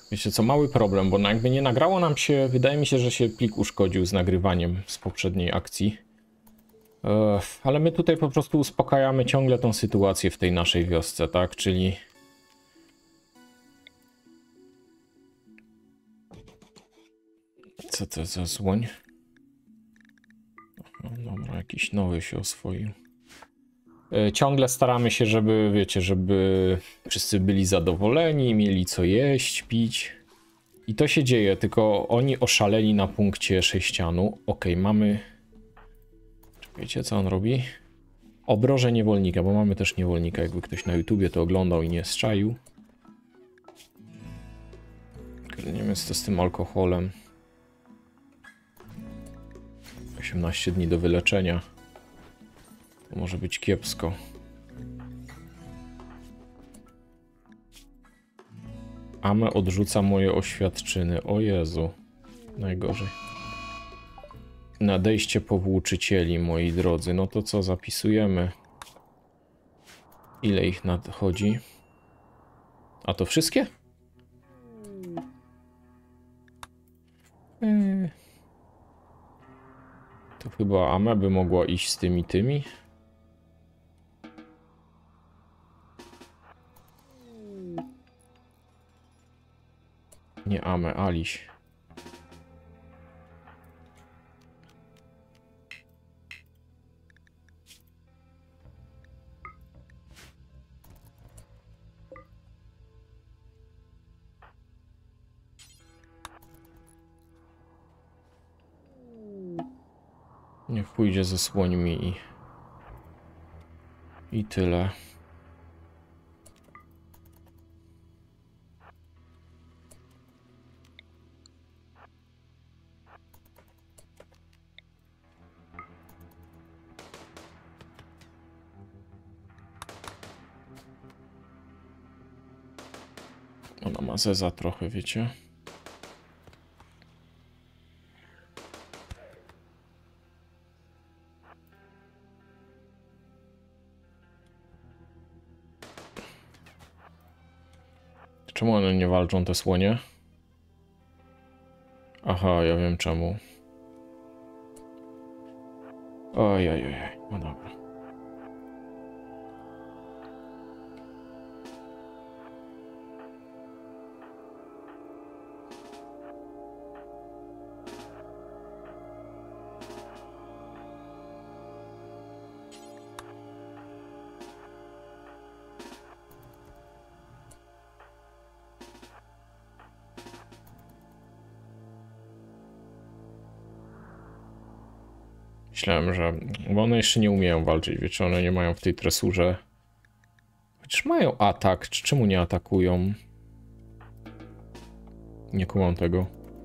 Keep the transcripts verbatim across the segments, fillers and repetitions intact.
Wiecie co, mały problem, bo no jakby nie nagrało nam się, wydaje mi się, że się plik uszkodził z nagrywaniem z poprzedniej akcji. E, ale my tutaj po prostu uspokajamy ciągle tą sytuację w tej naszej wiosce, tak? Czyli... Co to za złoń? No dobra, jakiś nowy się oswoił. E, ciągle staramy się, żeby, wiecie, żeby wszyscy byli zadowoleni, mieli co jeść, pić. I to się dzieje, tylko oni oszaleli na punkcie sześcianu. Ok, mamy... Czekajcie, co on robi? Obroże niewolnika, bo mamy też niewolnika, jakby ktoś na YouTubie to oglądał i nie strzaił. Nie wiem, co z tym alkoholem. osiemnaście dni do wyleczenia. To może być kiepsko. Ame odrzuca moje oświadczyny. O Jezu. Najgorzej. Nadejście powłóczycieli, moi drodzy. No to co, zapisujemy? Ile ich nadchodzi? A to wszystkie? Hmm. To chyba Ame by mogła iść z tymi tymi. Nie Ame, Aliś. Niech pójdzie ze słońmi i... I tyle. Ona ma zeza trochę, wiecie? Czemu one nie walczą, te słonie? Aha, ja wiem czemu. Oj, oj, oj, no dobra. Myślałem, że... Bo one jeszcze nie umieją walczyć, wiecie, one nie mają w tej tresurze... Chociaż mają atak, czemu nie atakują? Nie kumam tego.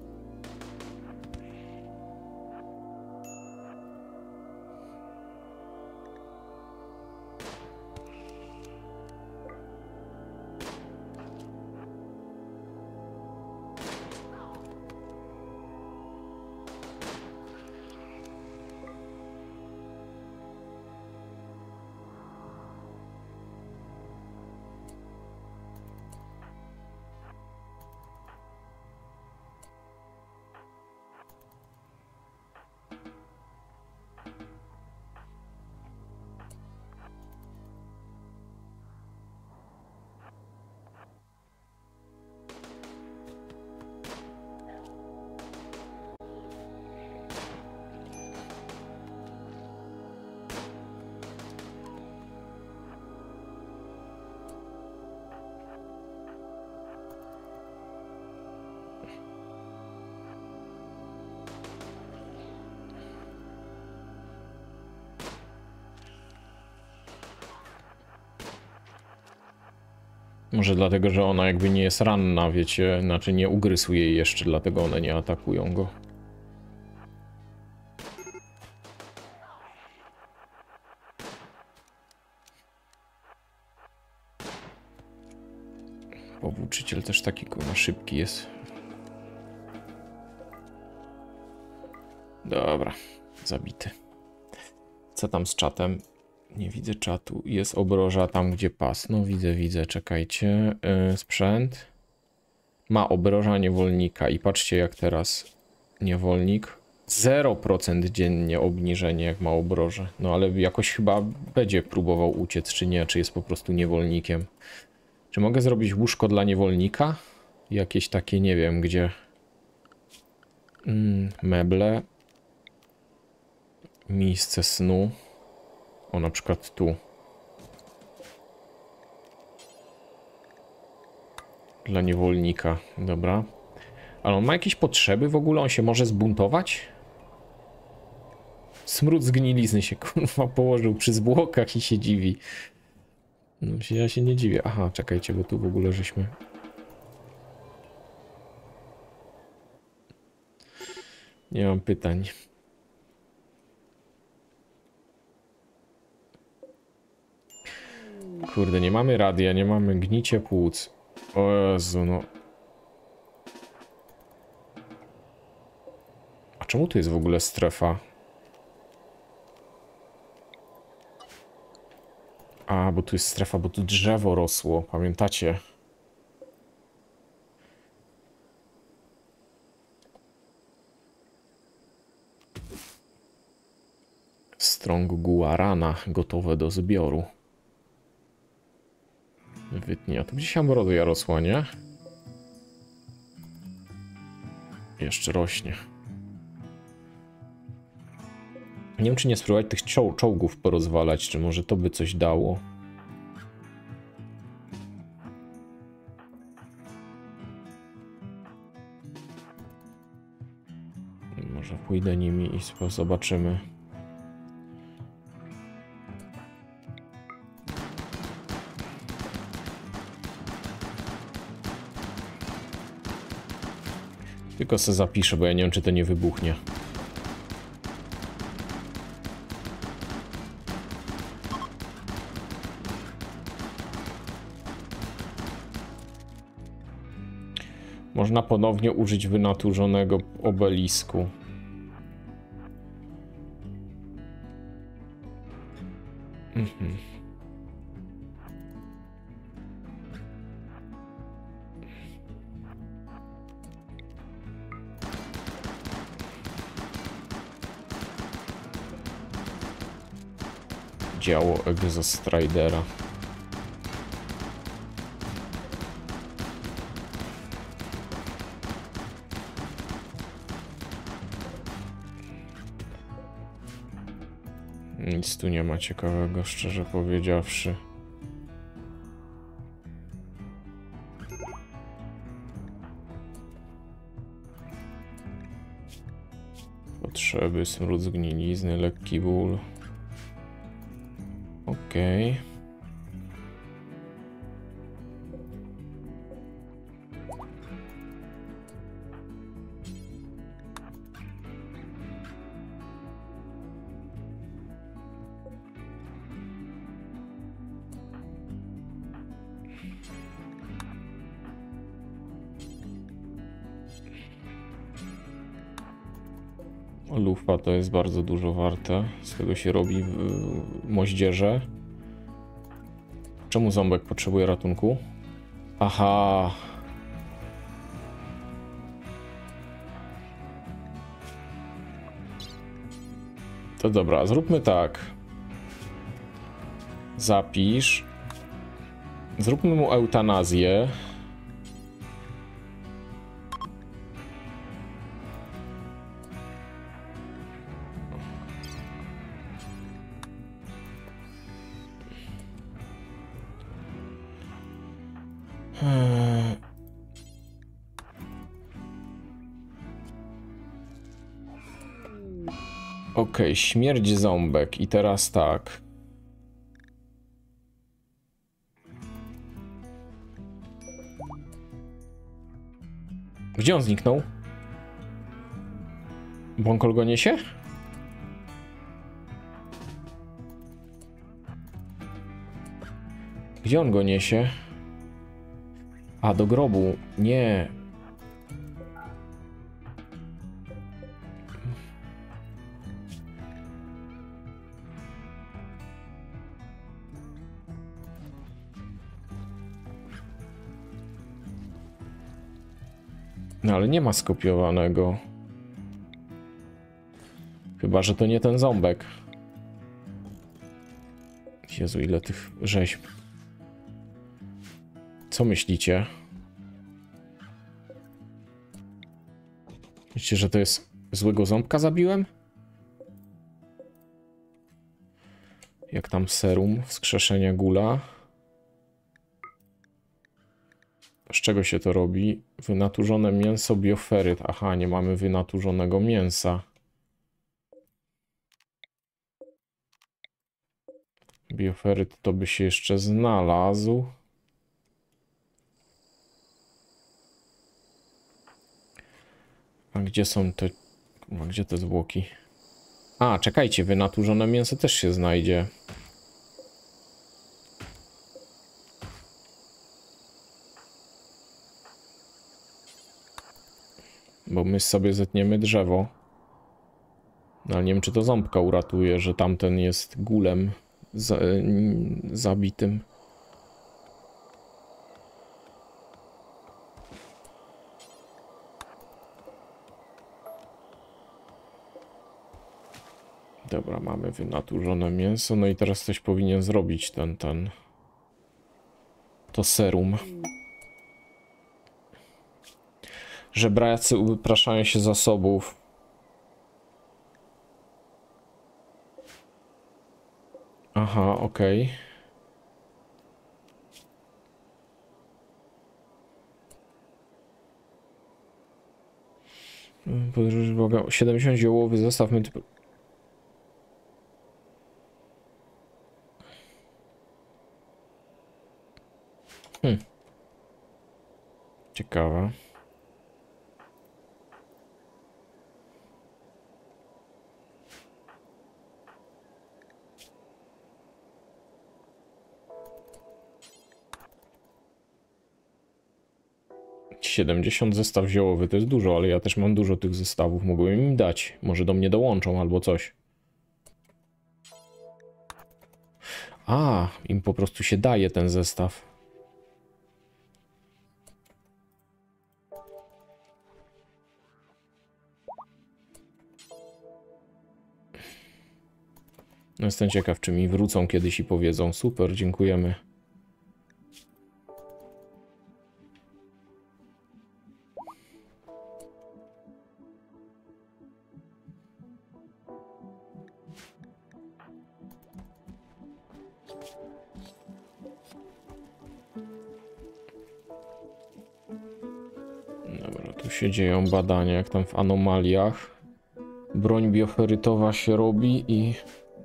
Może dlatego, że ona jakby nie jest ranna, wiecie, znaczy nie ugryzł jej jeszcze, dlatego one nie atakują go. Powłóczyciel też taki kurwa szybki jest. Dobra, zabity. Co tam z czatem? Nie widzę czatu. Jest obroża tam, gdzie pas. No widzę, widzę. Czekajcie. Yy, sprzęt. Ma obroża niewolnika i patrzcie jak teraz niewolnik zero procent dziennie obniżenie jak ma obroże. No ale jakoś chyba będzie próbował uciec czy nie, czy jest po prostu niewolnikiem. Czy mogę zrobić łóżko dla niewolnika? Jakieś takie, nie wiem gdzie. Mm, meble. Miejsce snu. O, na przykład tu. Dla niewolnika, dobra. Ale on ma jakieś potrzeby w ogóle? On się może zbuntować? Smród zgnilizny się kurwa położył przy zwłokach i się dziwi. No ja się nie dziwię. Aha, czekajcie, bo tu w ogóle żeśmy... Nie mam pytań. Kurde, nie mamy radia, nie mamy gnicie płuc. O Jezu, no. A czemu tu jest w ogóle strefa? A, bo tu jest strefa, bo tu drzewo rosło, pamiętacie? Strąg guarana, gotowe do zbioru. Wytnie, a tu gdzieś ambrozja rosła, nie? Jeszcze rośnie. Nie wiem, czy nie spróbować tych czoł czołgów porozwalać, czy może to by coś dało. Może pójdę nimi i zobaczymy. Tylko se zapiszę, bo ja nie wiem, czy to nie wybuchnie. Można ponownie użyć wynaturzonego obelisku. Mhm. Działo Exostridera. Nic tu nie ma ciekawego, szczerze powiedziawszy. Potrzeby, smród zgnilizny, lekki ból. Okej. Okay. Lufa to jest bardzo dużo warte. Z tego się robi w moździerze. Czemu ząbek potrzebuje ratunku? Aha. To dobra, zróbmy tak. Zapisz. Zróbmy mu eutanazję. Hmm. Okej, okay, śmierć ząbek. I teraz tak. Gdzie on zniknął? Bąkol go niesie? Gdzie on go niesie? A, do grobu. Nie. No ale nie ma skopiowanego. Chyba że to nie ten ząbek. Jezu, ile tych rzeźb. Co myślicie? Myślicie, że to jest złego ząbka zabiłem? Jak tam serum, wskrzeszenie gula. Z czego się to robi? Wynaturzone mięso, bioferyt. Aha, nie mamy wynaturzonego mięsa. Bioferyt to by się jeszcze znalazł. A gdzie są te... A gdzie te zwłoki? A, czekajcie, wynaturzone mięso też się znajdzie. Bo my sobie zetniemy drzewo. No, ale nie wiem, czy to ząbka uratuje, że tamten jest gulem za, zabitym. Dobra, mamy wynaturzone mięso. No i teraz ktoś powinien zrobić ten, ten... To serum. Żebracy upraszają się zasobów. Aha, okej. Okay. Podróż Boga. siedemdziesiąt ziołowy zestaw. Hmm. Ciekawe. siedemdziesiąt zestaw ziołowy to jest dużo, ale ja też mam dużo tych zestawów. Mogłem im dać. Może do mnie dołączą albo coś. A, im po prostu się daje ten zestaw. No jestem ciekaw, czy mi wrócą kiedyś i powiedzą: super, dziękujemy. Dobra, tu się dzieją badania, jak tam w anomaliach. Broń bioferytowa się robi i...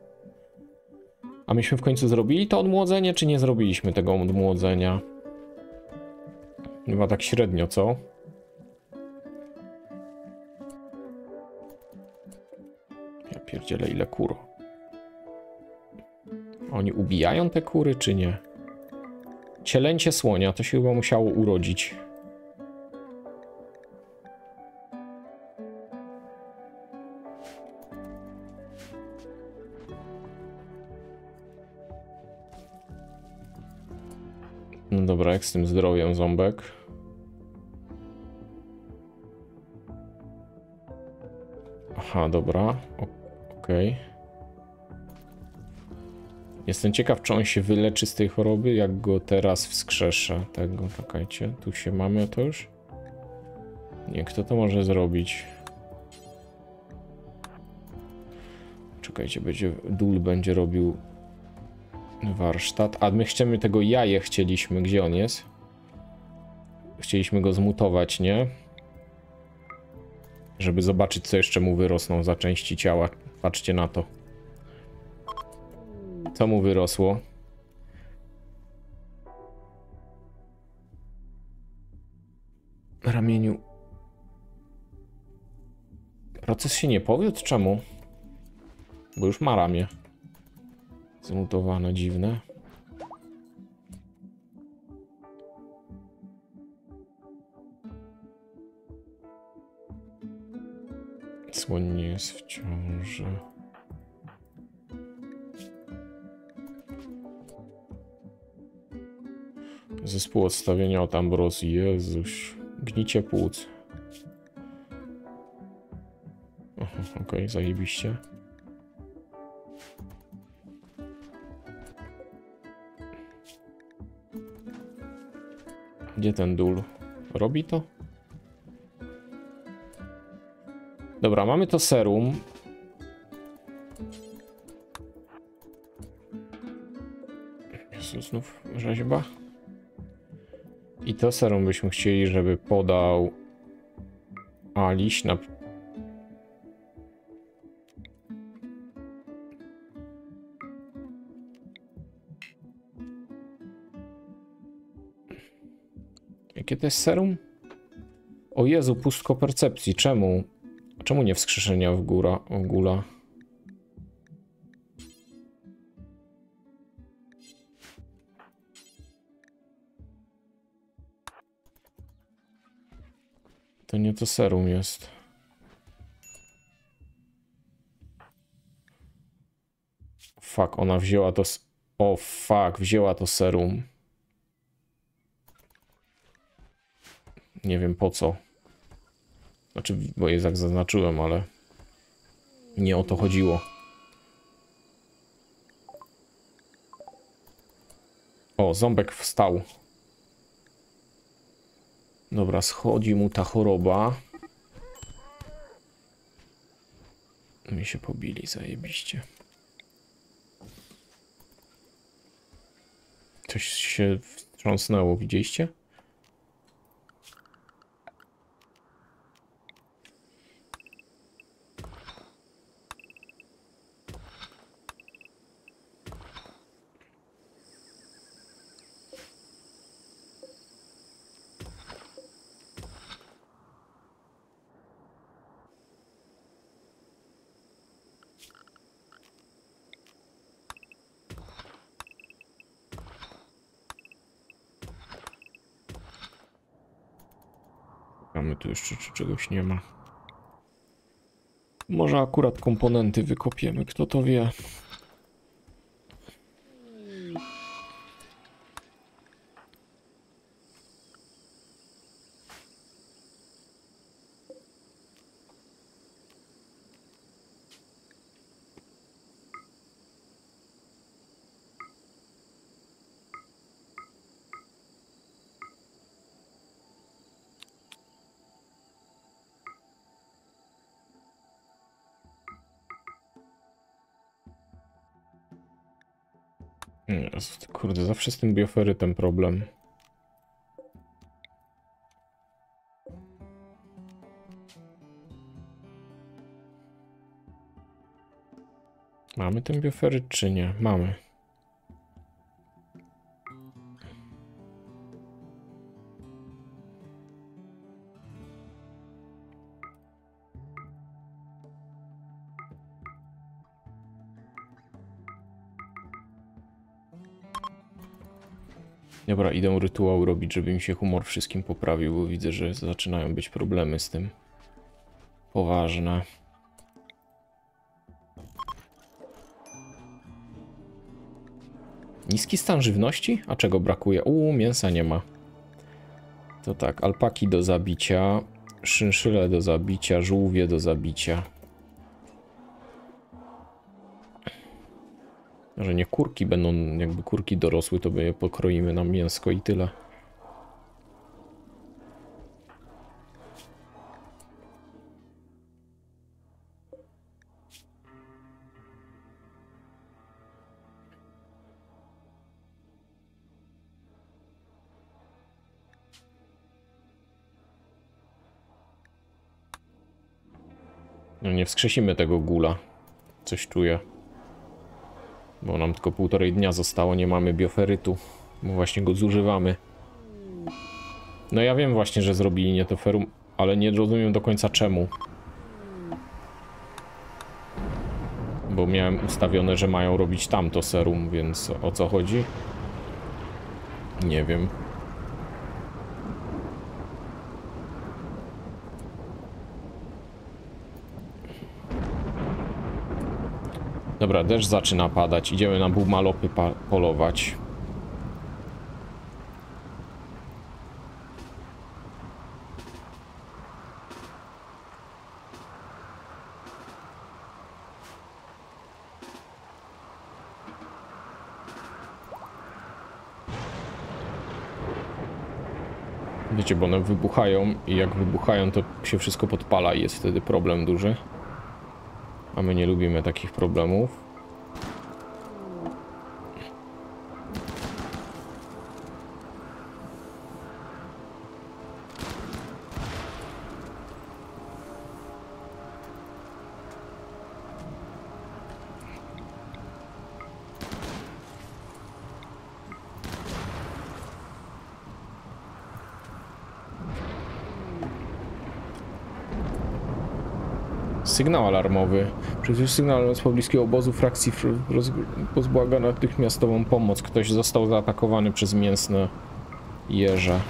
A myśmy w końcu zrobili to odmłodzenie, czy nie zrobiliśmy tego odmłodzenia? Chyba tak średnio, co? Ja pierdzielę, ile kur. Oni ubijają te kury, czy nie? Cielęcie słonia, to się chyba musiało urodzić. No dobra, jak z tym zdrowiem, ząbek? Aha, dobra. Okej. Okay. Jestem ciekaw, czy on się wyleczy z tej choroby, jak go teraz wskrzeszę. Tego, czekajcie. Tu się mamy to już? Nie, kto to może zrobić? Czekajcie, będzie... Dul będzie robił warsztat. A my chcemy tego jaje, chcieliśmy. Gdzie on jest? Chcieliśmy go zmutować, nie? Żeby zobaczyć, co jeszcze mu wyrosną za części ciała. Patrzcie na to. Co mu wyrosło? Na ramieniu. Proces się nie powiódł? Czemu? Bo już ma ramię. Zmutowane, dziwne. Słoń nie jest w ciąży. Zespół odstawienia od ambrozji. Jezuś. Gnicie płuc. okej, okay, zajebiście. Gdzie ten dól? Robi to? Dobra, mamy to serum. Jezu, znów rzeźba. I to serum byśmy chcieli, żeby podał... A, liść na... Jakie to jest serum? O Jezu, pustko percepcji. Czemu? Czemu nie wskrzeszenia w góra, w góra? To nie to serum jest. Fuck, ona wzięła to... O fuck, wzięła to serum. Nie wiem po co. Znaczy, bo je tak zaznaczyłem, ale nie o to chodziło. O, ząbek wstał. Dobra, schodzi mu ta choroba. Mi się pobili, zajebiście. Coś się wstrząsnęło, widzieliście? Mamy tu jeszcze czy czegoś nie ma. Może akurat komponenty wykopiemy, kto to wie. Jezu, kurde, zawsze z tym bioferytem problem. Mamy ten bioferyt czy nie? Mamy. Dobra, idę rytuał robić, żeby mi się humor wszystkim poprawił, bo widzę, że zaczynają być problemy z tym. Poważne. Niski stan żywności? A czego brakuje? Uuu, mięsa nie ma. To tak, alpaki do zabicia, szynszyle do zabicia, żółwie do zabicia. Że nie kurki będą, jakby kurki dorosły, to by je pokroimy na mięsko i tyle. No nie wskrzesimy tego gula. Coś czuję. Bo nam tylko półtorej dnia zostało, nie mamy bioferytu. Bo właśnie go zużywamy. No ja wiem właśnie, że zrobili nie to ferum, ale nie rozumiem do końca czemu. Bo miałem ustawione, że mają robić tamto serum, więc o co chodzi? Nie wiem. Dobra, deszcz zaczyna padać. Idziemy na bumalopy polować. Wiecie, bo one wybuchają i jak wybuchają, to się wszystko podpala i jest wtedy problem duży. A my nie lubimy takich problemów. Sygnał alarmowy. Przecież sygnał z pobliskiego obozu frakcji pozbłaga natychmiastową pomoc. Ktoś został zaatakowany przez mięsne jeże.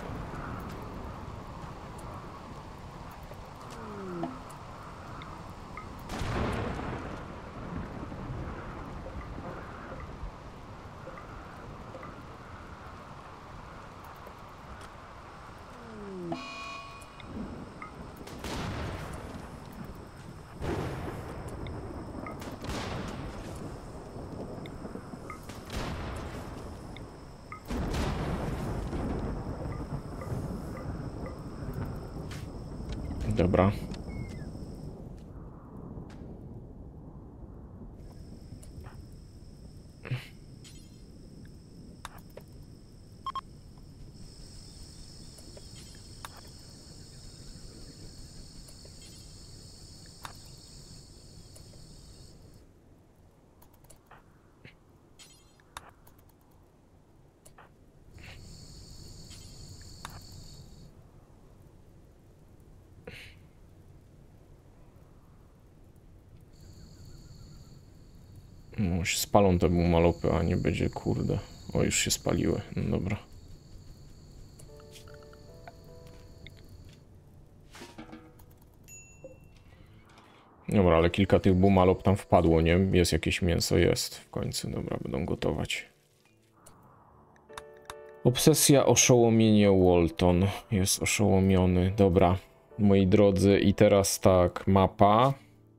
Dobra. No, się spalą te bumalopy, a nie będzie, kurde. O, już się spaliły. No dobra. Dobra, ale kilka tych bumalop tam wpadło, nie? Jest jakieś mięso, jest w końcu. Dobra, będą gotować. Obsesja, oszołomienie Walton. Jest oszołomiony. Dobra, moi drodzy. I teraz tak, mapa.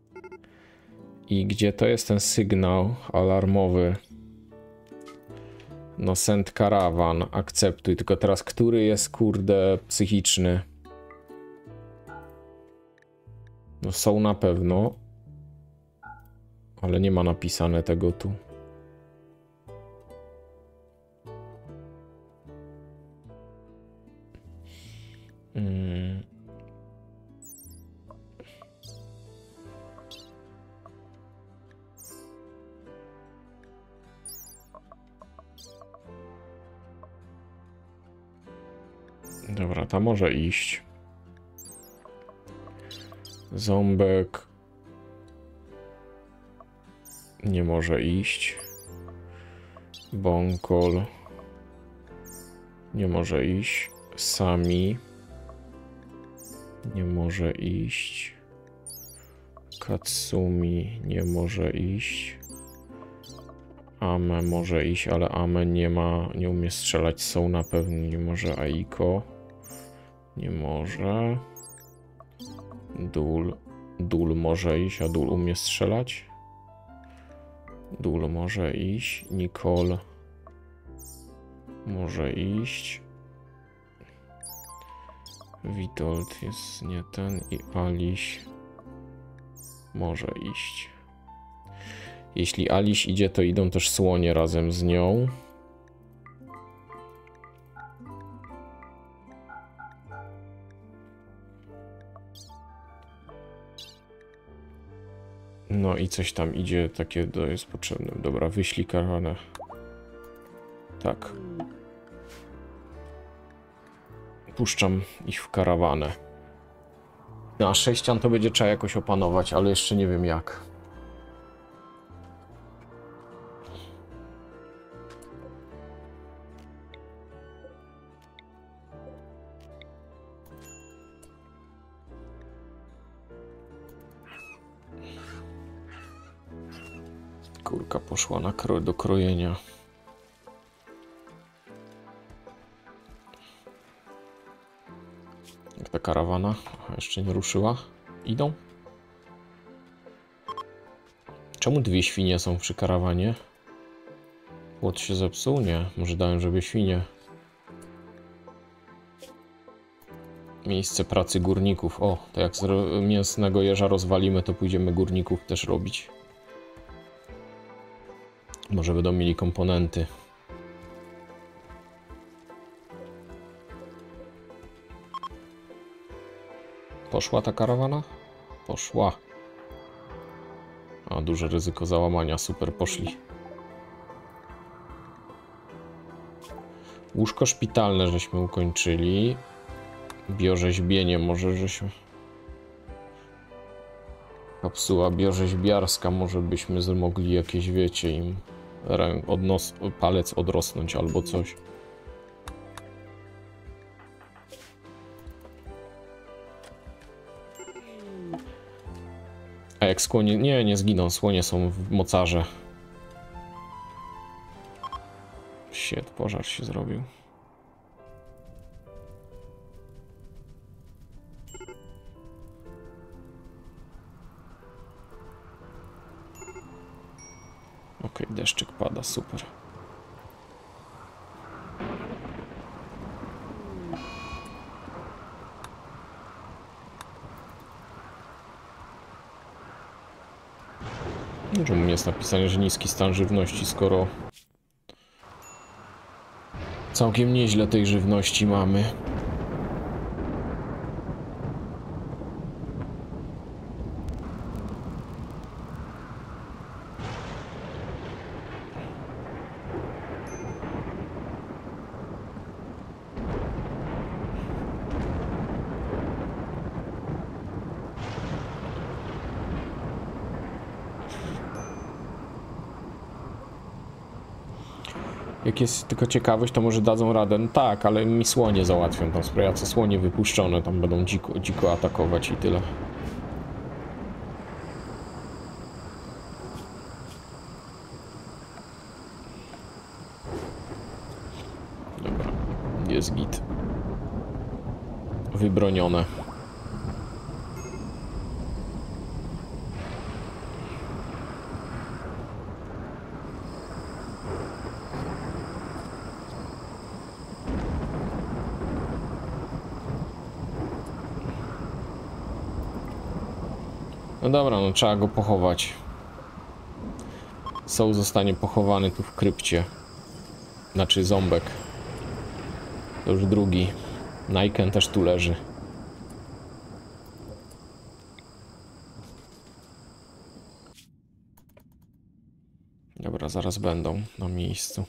I gdzie to jest ten sygnał alarmowy? No, send caravan, akceptuj. Tylko teraz, który jest, kurde, psychiczny? No, są na pewno. Ale nie ma napisane tego tu. Hmm. Dobra, ta może iść. Ząbek nie może iść. Bonkol nie może iść. Sami nie może iść. Katsumi nie może iść. Ame może iść, ale Ame nie ma, nie umie strzelać. Są na pewno nie może. Aiko nie może. Dul. Dul może iść, a Dul umie strzelać. Dul może iść. Nicole może iść. Witold jest nie ten i Aliś może iść. Jeśli Aliś idzie, to idą też słonie razem z nią. No i coś tam idzie, takie to jest potrzebne. Dobra, wyślij karawanę. Tak. Puszczam ich w karawanę. No a sześcian to będzie trzeba jakoś opanować, ale jeszcze nie wiem jak. Kurka poszła na kro do krojenia. Jak ta karawana? Aha, jeszcze nie ruszyła. Idą? Czemu dwie świnie są przy karawanie? Płot się zepsuł? Nie. Może dałem, żeby świnie. Miejsce pracy górników. O, to jak z mięsnego jeża rozwalimy, to pójdziemy górników też robić. Może będą mieli komponenty. Poszła ta karawana? Poszła. A, duże ryzyko załamania. Super, poszli. Łóżko szpitalne żeśmy ukończyli. Biorzeźbienie może żeśmy... Kapsuła biorzeźbiarska, może byśmy mogli jakieś, wiecie, im odnos... palec odrosnąć albo coś. A jak słonie... Nie, nie zginą, słonie są w mocarze. Shit, pożar się zrobił. Okej, okay, deszczyk pada, super. Czemu jest napisane, że niski stan żywności, skoro całkiem nieźle tej żywności mamy. Jak jest tylko ciekawość, to może dadzą radę. No tak, ale mi słonie załatwią tam sprawę. Co słonie wypuszczone, tam będą dziko, dziko atakować i tyle. Dobra, jest git. Wybronione. No dobra, no trzeba go pochować. Soul zostanie pochowany tu w krypcie. Znaczy ząbek. To już drugi. Naiken też tu leży. Dobra, zaraz będą na miejscu.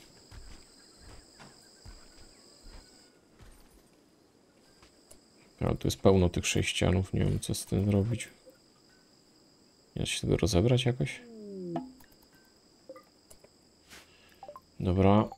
Ale tu jest pełno tych sześcianów, nie wiem co z tym zrobić. Nie da się tego rozebrać jakoś? Dobra.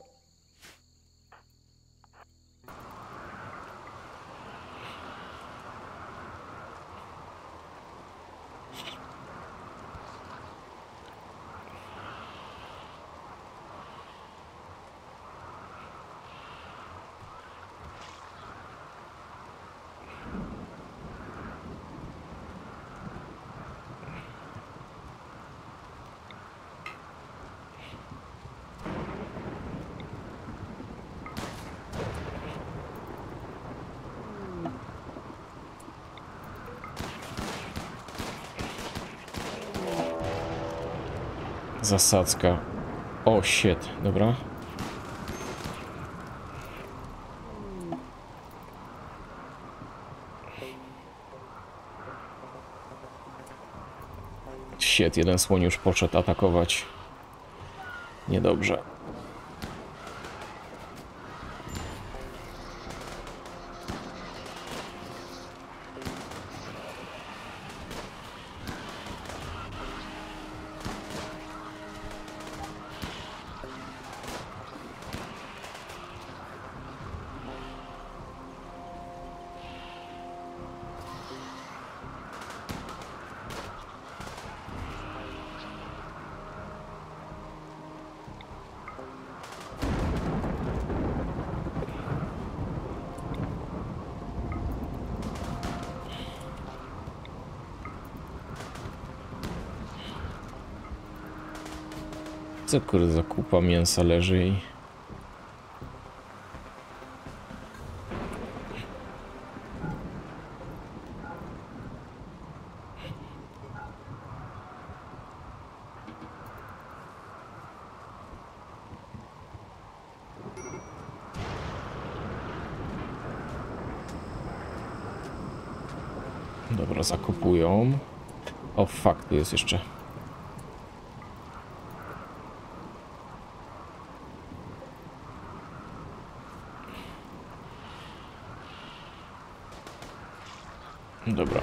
Zasadzka. O, shit, dobra. Shit, jeden słoń już poszedł atakować. Niedobrze. Co kurde za kupa mięsa leży i... Dobra, zakopują. O, fuck, tu jest jeszcze. Dobra.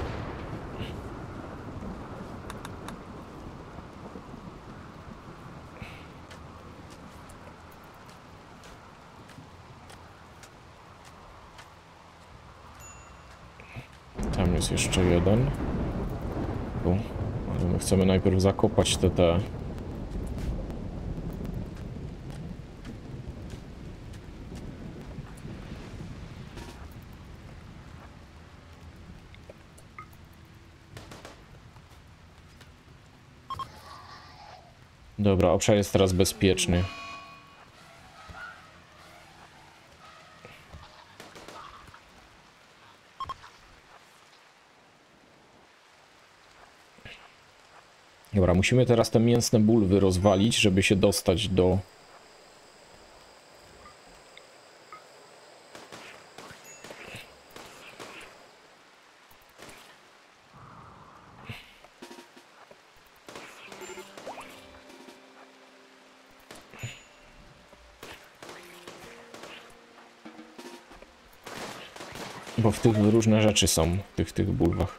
Tam jest jeszcze jeden. Tu. Ale my chcemy najpierw zakopać te te. Dobra, obszar jest teraz bezpieczny. Dobra, musimy teraz te mięsne bulwy rozwalić, żeby się dostać do... Bo w tych różne rzeczy są, w tych, tych bulwach.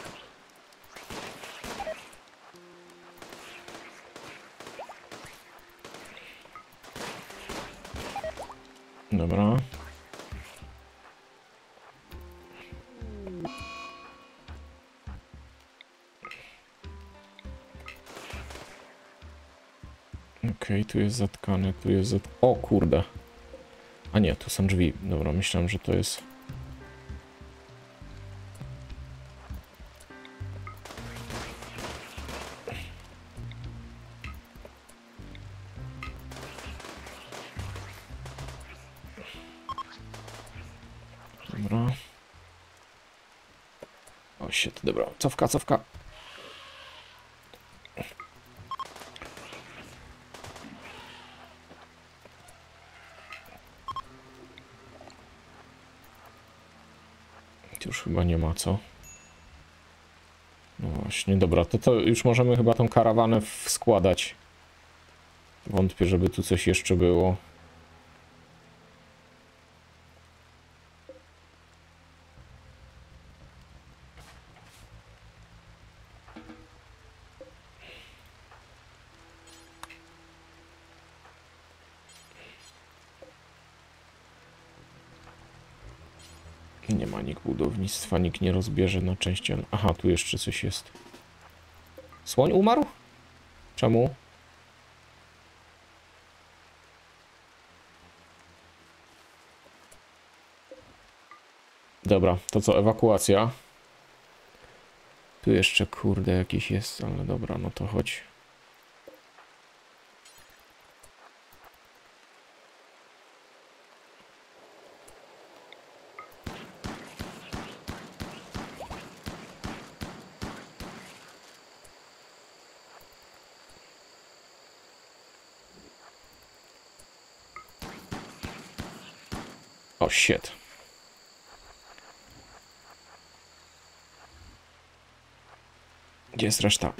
Dobra. Okej, okay, tu jest zatkane, tu jest zat... O kurde. A nie, tu są drzwi. Dobra, myślałem, że to jest... Dobra. O shit, dobra. Cofka, cofka. Już chyba nie ma co. No właśnie, dobra, to, to już możemy chyba tą karawanę składać. Wątpię, żeby tu coś jeszcze było. Nie ma nikt budownictwa, nikt nie rozbierze na części. Aha, tu jeszcze coś jest. Słoń umarł? Czemu? Dobra, to co, ewakuacja? Tu jeszcze, kurde, jakiś jest, ale dobra, no to chodź. O, shit. Gdzie jest reszta?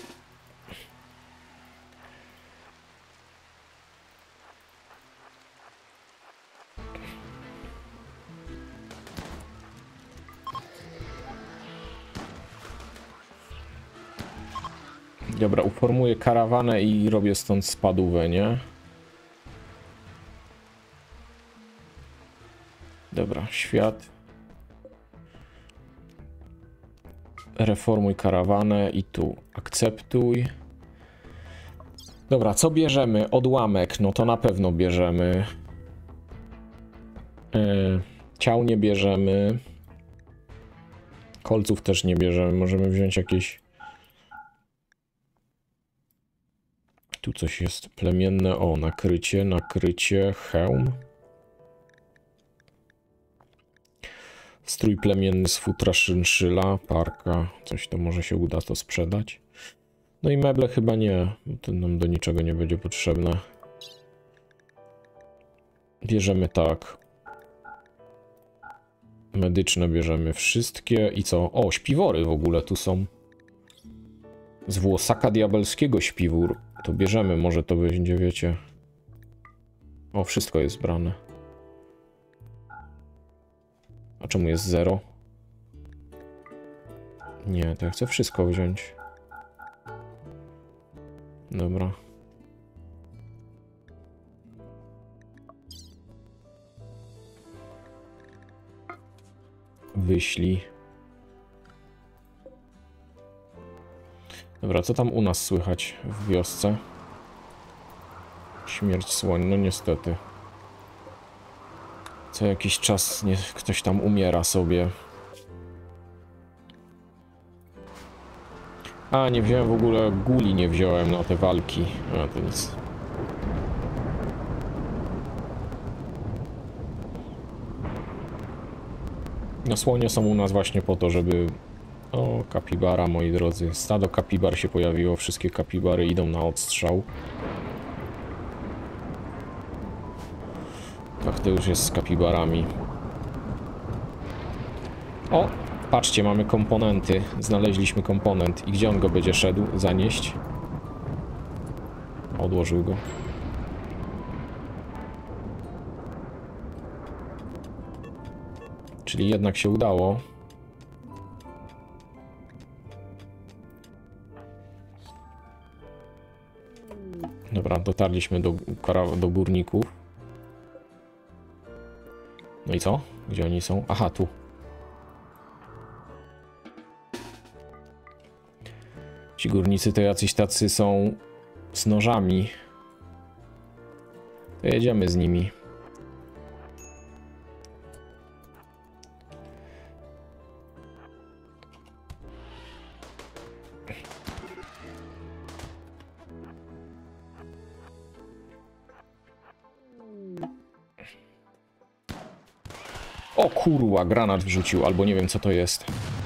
Dobra, uformuję karawanę i robię stąd spadówę, nie? Dobra, świat. Reformuj karawanę i tu akceptuj. Dobra, co bierzemy? Odłamek, no to na pewno bierzemy. Yy, ciał nie bierzemy. Kolców też nie bierzemy. Możemy wziąć jakieś... Tu coś jest plemienne. O, nakrycie, nakrycie, hełm. Strój plemienny z futra szynszyla, parka. Coś to może się uda to sprzedać. No i meble chyba nie. To nam do niczego nie będzie potrzebne. Bierzemy tak. Medyczne bierzemy wszystkie. I co? O, śpiwory w ogóle tu są. Z włosaka diabelskiego śpiwór. To bierzemy, może to będzie, wiecie. O, wszystko jest brane. A czemu jest zero? Nie, to ja chcę wszystko wziąć. Dobra. Wyślij. Dobra, co tam u nas słychać w wiosce? Śmierć słoń, no niestety. Co jakiś czas nie, ktoś tam umiera sobie. A, nie wziąłem w ogóle guli, nie wziąłem na te walki. A, to nic. No słonie są u nas właśnie po to, żeby... O, kapibara, moi drodzy. Stado kapibar się pojawiło, wszystkie kapibary idą na odstrzał. Tak to już jest z kapibarami. O, patrzcie, mamy komponenty. Znaleźliśmy komponent. I gdzie on go będzie szedł? Zanieść? Odłożył go. Czyli jednak się udało. Dobra, dotarliśmy do, do górników. No i co? Gdzie oni są? Aha, tu. Ci górnicy to jacyś tacy są z nożami. To jedziemy z nimi. O kurwa, granat wrzucił, albo nie wiem co to jest.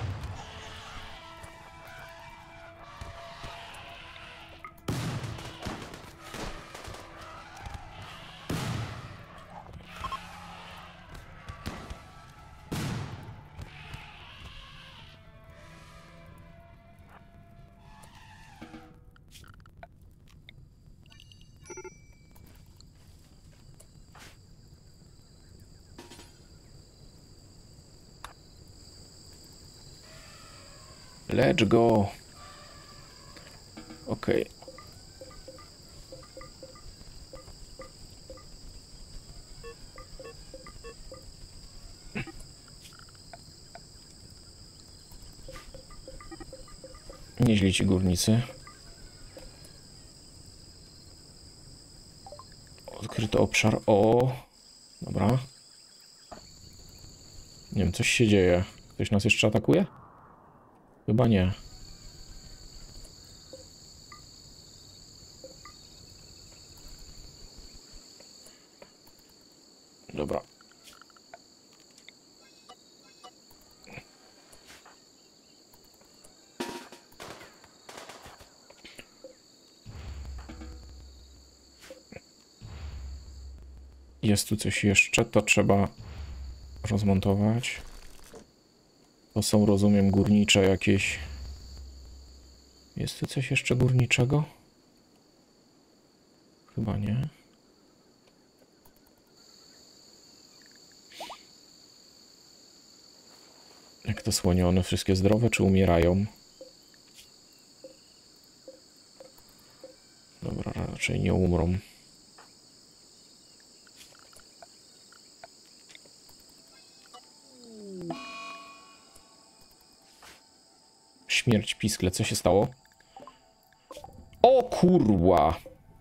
Let's go. Okej. Nieźli ci górnicy. Odkryto obszar. O, dobra. Nie wiem, coś się dzieje. Ktoś nas jeszcze atakuje? Chyba nie. Dobra. Jest tu coś jeszcze, to trzeba rozmontować. To są, rozumiem, górnicze jakieś... Jest tu coś jeszcze górniczego? Chyba nie. Jak to słonie? One wszystkie zdrowe, czy umierają? Dobra, raczej nie umrą. Śmierć piskle, co się stało? O kurwa!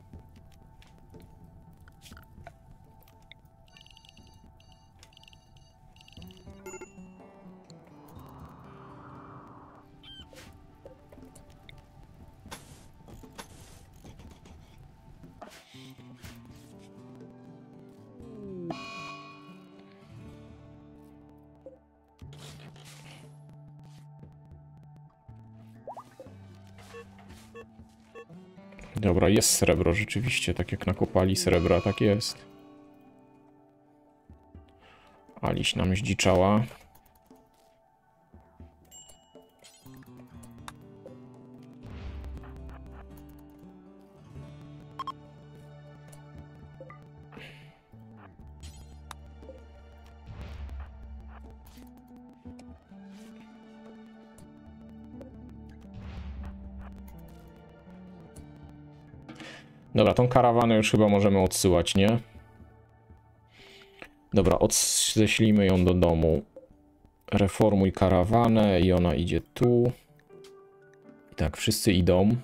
Dobra, jest srebro rzeczywiście, tak jak nakopali srebra, tak jest. Aliś nam zdziczała. Dobra, tą karawanę już chyba możemy odsyłać, nie? Dobra, odślimy ją do domu. Reformuj karawanę i ona idzie tu. I tak, wszyscy idą.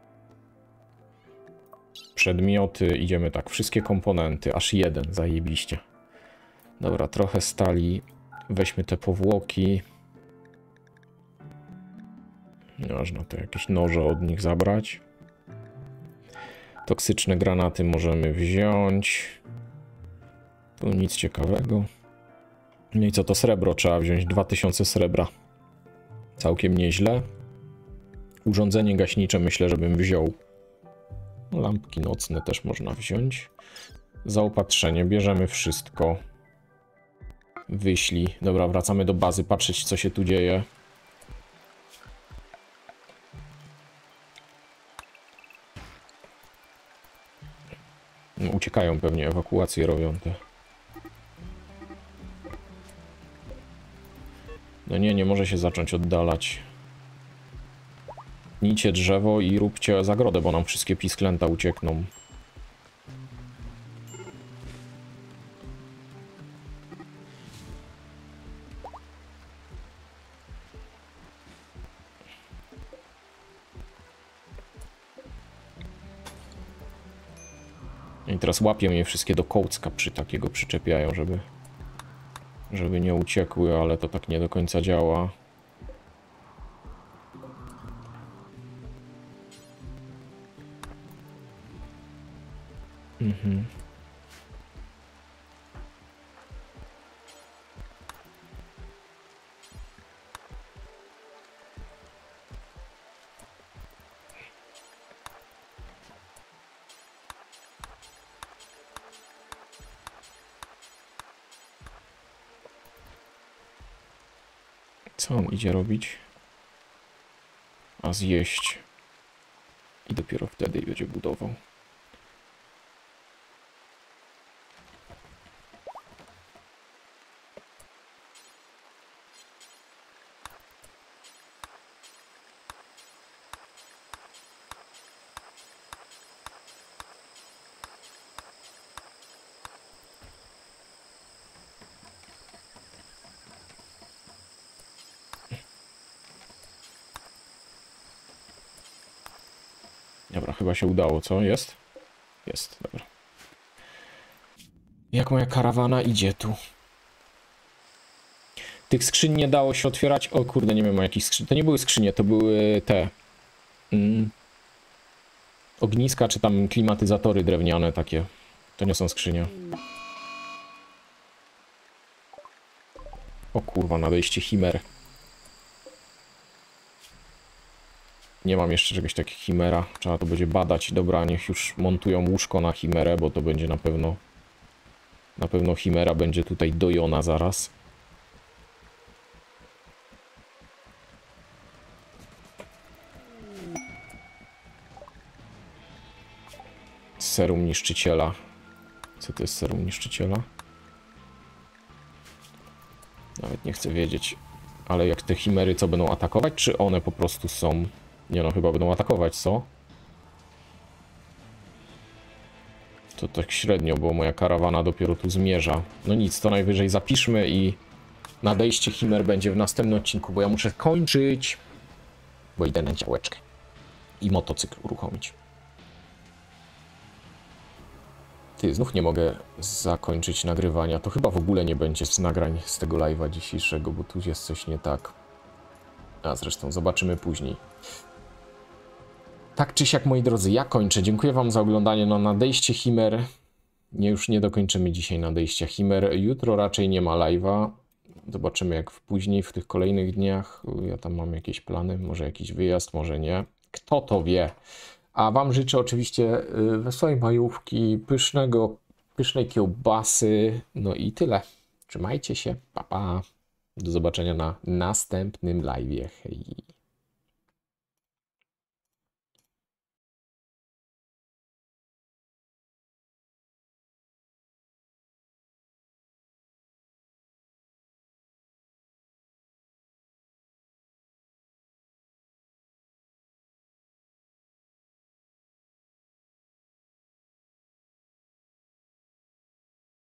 Przedmioty, idziemy tak, wszystkie komponenty, aż jeden, zajebiście. Dobra, trochę stali. Weźmy te powłoki. Można to jakieś noże od nich zabrać. Toksyczne granaty możemy wziąć. Tu nic ciekawego. No i co, to srebro trzeba wziąć, dwa tysiące srebra. Całkiem nieźle. Urządzenie gaśnicze myślę, żebym wziął. Lampki nocne też można wziąć. Zaopatrzenie, bierzemy wszystko. Wyślij. Dobra, wracamy do bazy, patrzeć co się tu dzieje. No, uciekają pewnie, ewakuacje robią te. No nie, nie może się zacząć oddalać. Tnijcie drzewo i róbcie zagrodę, bo nam wszystkie pisklęta uciekną. I teraz łapią je wszystkie do kołcka, przy takiego przyczepiają, żeby, żeby nie uciekły, ale to tak nie do końca działa. Mhm. Co on idzie robić? A zjeść. I dopiero wtedy będzie budował. Dobra, chyba się udało, co? Jest? Jest, dobra. Jak moja karawana idzie tu? Tych skrzyń nie dało się otwierać. O kurde, nie wiem o jakich skrzyń. To nie były skrzynie, to były te... Mm, ogniska, czy tam klimatyzatory drewniane takie. To nie są skrzynie. O kurwa, nadejście chimer. Nie mam jeszcze czegoś takiego chimera. Trzeba to będzie badać. Dobra, niech już montują łóżko na chimerę, bo to będzie na pewno... Na pewno chimera będzie tutaj dojona zaraz. Serum niszczyciela. Co to jest serum niszczyciela? Nawet nie chcę wiedzieć. Ale jak te chimery co będą atakować, czy one po prostu są... Nie no, chyba będą atakować, co? To tak średnio, bo moja karawana dopiero tu zmierza. No nic, to najwyżej zapiszmy i nadejście chimer będzie w następnym odcinku, bo ja muszę kończyć, bo idę na działeczkę i motocykl uruchomić. Ty, znów nie mogę zakończyć nagrywania. To chyba w ogóle nie będzie z nagrań z tego live'a dzisiejszego, bo tu jest coś nie tak. A zresztą zobaczymy później. Tak czy siak, moi drodzy, ja kończę. Dziękuję wam za oglądanie. No, nadejście chimer. Nie, już nie dokończymy dzisiaj nadejścia chimer. Jutro raczej nie ma live'a. Zobaczymy jak w później, w tych kolejnych dniach. Ja tam mam jakieś plany. Może jakiś wyjazd, może nie. Kto to wie. A wam życzę oczywiście wesołej majówki, pysznego, pysznej kiełbasy. No i tyle. Trzymajcie się. Pa, pa. Do zobaczenia na następnym live'ie. Hej.